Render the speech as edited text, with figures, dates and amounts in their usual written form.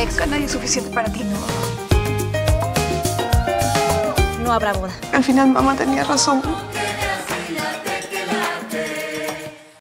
Alex. Nunca nadie es suficiente para ti, ¿no? No habrá boda. Al final mamá tenía razón.